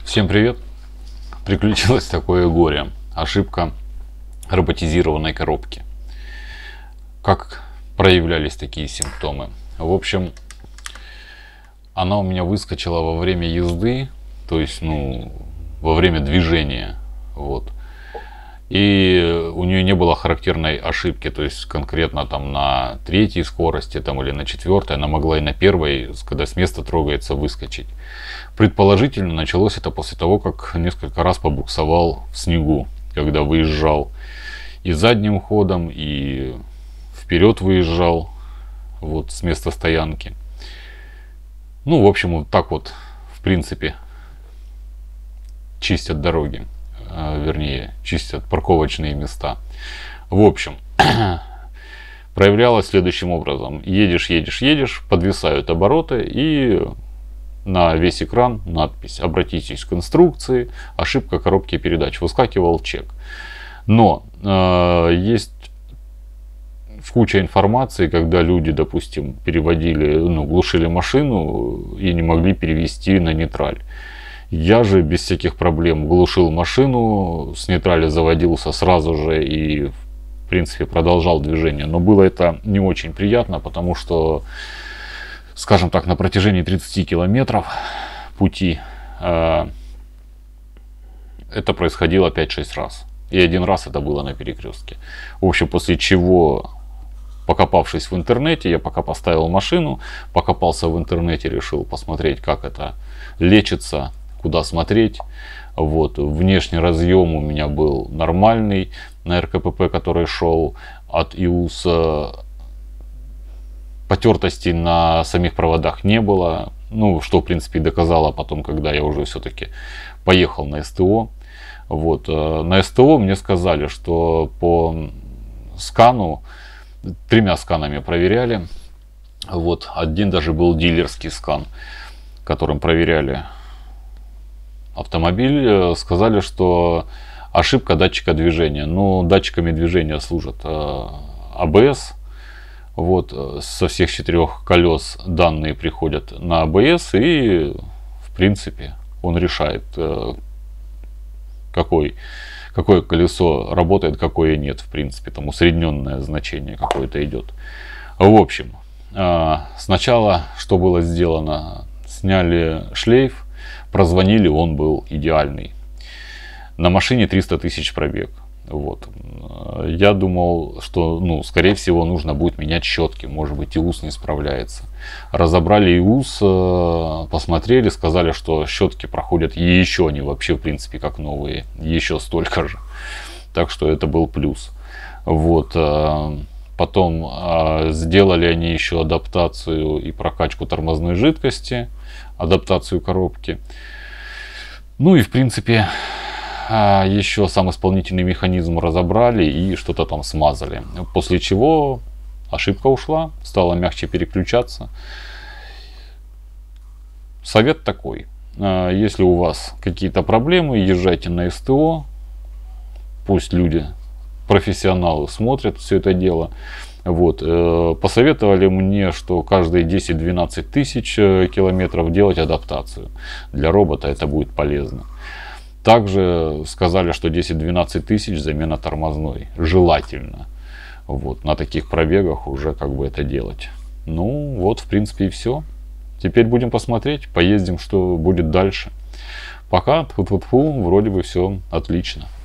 Всем привет! Приключилось такое горе. Ошибка роботизированной коробки. Как проявлялись такие симптомы? В общем, она у меня выскочила во время езды, то есть, во время движения. Вот. И у нее не было характерной ошибки, то есть конкретно там на третьей скорости там, или на четвертой, она могла и на первой, когда с места трогается, выскочить. Предположительно, началось это после того, как несколько раз побуксовал в снегу, когда выезжал и задним ходом, и вперед выезжал вот, с места стоянки. В общем, вот так вот, в принципе, чистят дороги. Вернее, чистят парковочные места. В общем, проявлялось следующим образом. Едешь, подвисают обороты, и на весь экран надпись: обратитесь к инструкции, ошибка коробки передач. Выскакивал чек. Но есть куча информации, когда люди, допустим, глушили машину и не могли перевести на нейтраль. Я же без всяких проблем глушил машину, с нейтрали заводился сразу же и, в принципе, продолжал движение. Но было это не очень приятно, потому что, скажем так, на протяжении 30 километров пути это происходило 5-6 раз. И один раз это было на перекрестке. В общем, после чего, покопавшись в интернете, я пока поставил машину, покопался в интернете, решил посмотреть, как это лечится, куда смотреть. Вот. Внешний разъем у меня был нормальный на РКПП, который шел от ИУС. Потертостей на самих проводах не было. Что в принципе доказало потом, когда я уже все-таки поехал на СТО. Вот. На СТО мне сказали, что по скану, 3 сканами проверяли. Вот. Один даже был дилерский скан, которым проверяли автомобиль. Сказали, что ошибка датчика движения. Датчиками движения служат АБС. Вот, со всех 4 колес данные приходят на АБС, и в принципе он решает, какое колесо работает, какое нет. В принципе, там усредненное значение какое-то идет. В общем, сначала что было сделано? Сняли шлейф, прозвонили, он был идеальный. На машине 300 тысяч пробег. Вот. Я думал, что, скорее всего, нужно будет менять щетки. Может быть, ИУС не справляется. Разобрали ИУС, посмотрели, сказали, что щетки проходят еще они вообще, в принципе, как новые. Еще столько же. Так что это был плюс. Вот. Потом сделали они еще адаптацию и прокачку тормозной жидкости. Адаптацию коробки. И, в принципе, еще сам исполнительный механизм разобрали и что-то там смазали. После чего ошибка ушла, стало мягче переключаться. Совет такой: если у вас какие-то проблемы, езжайте на СТО. Пусть люди, профессионалы, смотрят все это дело. Вот. Посоветовали мне, что каждые 10-12 тысяч километров делать адаптацию. Для робота это будет полезно. Также сказали, что 10-12 тысяч замена тормозной. Желательно. Вот. На таких пробегах уже это делать. В принципе, и все. Теперь будем посмотреть, поездим, что будет дальше. Пока, вроде бы все отлично.